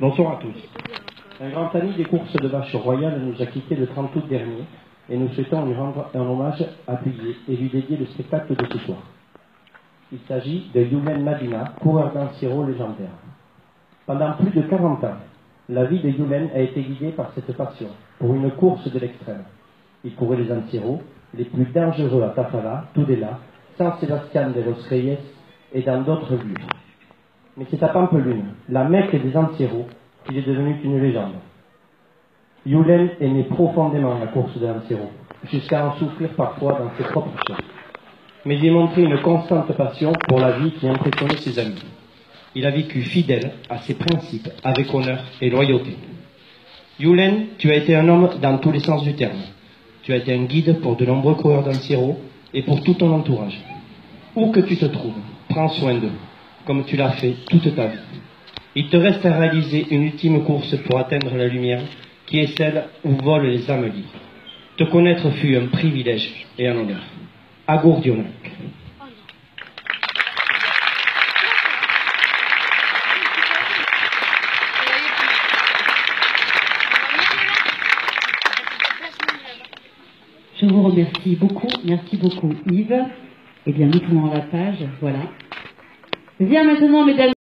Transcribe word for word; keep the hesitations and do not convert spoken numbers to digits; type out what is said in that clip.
Bonsoir à tous. Un grand ami des courses de vaches royales nous a quittés le trente août dernier et nous souhaitons lui rendre un hommage appuyé et lui dédier le spectacle de ce soir. Il s'agit de Youlen Madina, coureur d'Ansiro légendaire. Pendant plus de quarante ans, la vie de Youlen a été guidée par cette passion pour une course de l'extrême. Il courait les Ansiro, les plus dangereux à Tafala, Tudela, San Sebastián de los Reyes et dans d'autres lieux. Mais c'est à Pampelune, la Mecque des Ansiro, qu'il est devenu une légende. Youlen aimait profondément la course de l'Ansiro, jusqu'à en souffrir parfois dans ses propres chair. Mais il montrait une constante passion pour la vie qui impressionnait ses amis. Il a vécu fidèle à ses principes, avec honneur et loyauté. Youlen, tu as été un homme dans tous les sens du terme. Tu as été un guide pour de nombreux coureurs d'Ansiro et pour tout ton entourage. Où que tu te trouves, prends soin d'eux, comme tu l'as fait toute ta vie. Il te reste à réaliser une ultime course pour atteindre la lumière, qui est celle où volent les âmes libres. Te connaître fut un privilège et un honneur. Agur Youlen. Je vous remercie beaucoup, merci beaucoup Yves. Eh bien, nous tournons la page, voilà. Viens maintenant, mesdames.